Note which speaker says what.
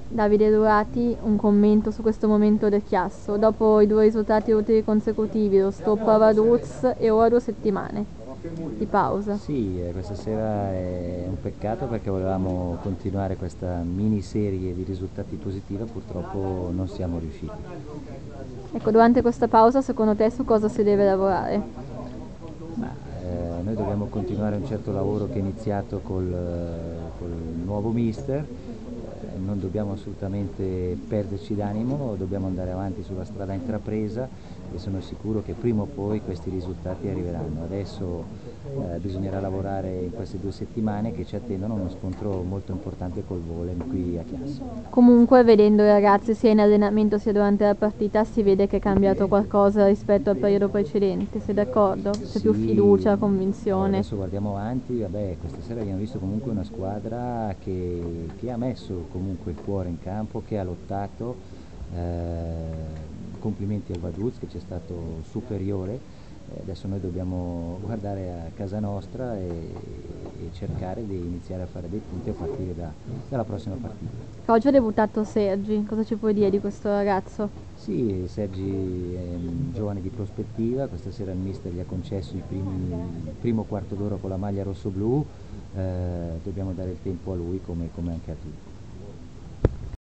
Speaker 1: Davide Durati, un commento su questo momento del Chiasso. Dopo i due risultati utili consecutivi, lo stop a Vaduz e ora 2 settimane di pausa.
Speaker 2: Sì, questa sera è un peccato perché volevamo continuare questa miniserie di risultati positiva, purtroppo non siamo riusciti.
Speaker 1: Ecco, durante questa pausa, secondo te su cosa si deve lavorare?
Speaker 2: Ma noi dobbiamo continuare un certo lavoro che è iniziato col nuovo mister, non dobbiamo assolutamente perderci d'animo, dobbiamo andare avanti sulla strada intrapresa e sono sicuro che prima o poi questi risultati arriveranno. Adesso bisognerà lavorare in queste 2 settimane che ci attendono uno scontro molto importante col Volem qui a Chiasso.
Speaker 1: Comunque, vedendo i ragazzi sia in allenamento sia durante la partita, si vede che è cambiato qualcosa rispetto al periodo precedente. Sei d'accordo? C'è più fiducia,
Speaker 2: Sì, allora
Speaker 1: convinzione.
Speaker 2: adesso guardiamo avanti, vabbè, questa sera abbiamo visto comunque una squadra che ha messo comunque il cuore in campo, che ha lottato, complimenti al Vaduz che ci è stato superiore. Adesso noi dobbiamo guardare a casa nostra e cercare di iniziare a fare dei punti a partire dalla prossima partita.
Speaker 1: Oggi ha debuttato Sergi, cosa ci puoi dire di questo ragazzo?
Speaker 2: Sì, Sergi è un giovane di prospettiva, questa sera il mister gli ha concesso il primo quarto d'ora con la maglia rosso-blu, dobbiamo dare il tempo a lui come anche a tutti.